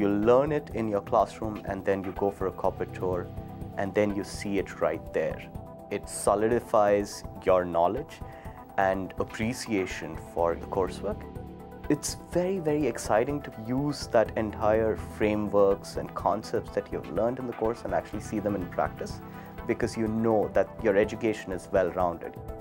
You learn it in your classroom and then you go for a corporate tour and then you see it right there. It solidifies your knowledge and appreciation for the coursework. It's very, very exciting to use that entire frameworks and concepts that you've learned in the course and actually see them in practice, because you know that your education is well-rounded.